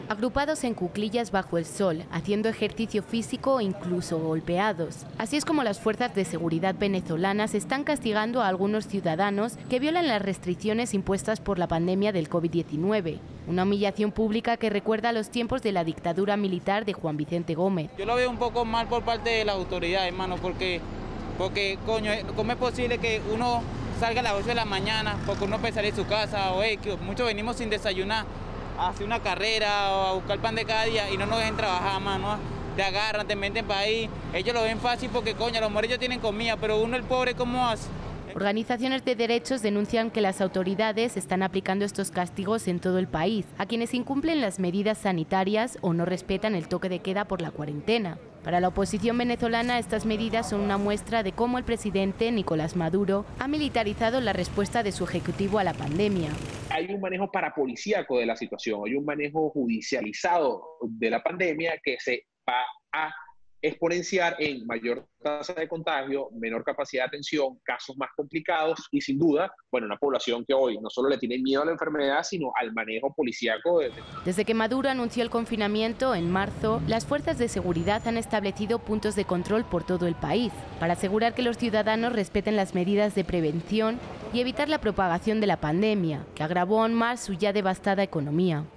agrupados en cuclillas bajo el sol, haciendo ejercicio físico o incluso golpeados. Así es como las fuerzas de seguridad venezolanas están castigando a algunos ciudadanos que violan las restricciones impuestas por la pandemia del COVID-19. Una humillación pública que recuerda a los tiempos de la dictadura militar de Juan Vicente Gómez. Yo lo veo un poco mal por parte de las autoridades, hermano, porque coño, ¿cómo es posible que uno salga a las 8 de la mañana porque uno puede salir de su casa o muchos venimos sin desayunar a hacer una carrera o a buscar pan de cada día y no nos dejen trabajar, mano? Te agarran, te meten para ahí. Ellos lo ven fácil porque, coño, a lo mejor ellos tienen comida, pero uno, el pobre, ¿cómo hace? Organizaciones de derechos denuncian que las autoridades están aplicando estos castigos en todo el país a quienes incumplen las medidas sanitarias o no respetan el toque de queda por la cuarentena. Para la oposición venezolana, estas medidas son una muestra de cómo el presidente Nicolás Maduro ha militarizado la respuesta de su ejecutivo a la pandemia. Hay un manejo parapolicíaco de la situación, hay un manejo judicializado de la pandemia que se va a exponenciar en mayor tasa de contagio, menor capacidad de atención, casos más complicados y sin duda, bueno, una población que hoy no solo le tiene miedo a la enfermedad, sino al manejo policíaco. Desde que Maduro anunció el confinamiento en marzo, las fuerzas de seguridad han establecido puntos de control por todo el país para asegurar que los ciudadanos respeten las medidas de prevención y evitar la propagación de la pandemia, que agravó aún más su ya devastada economía.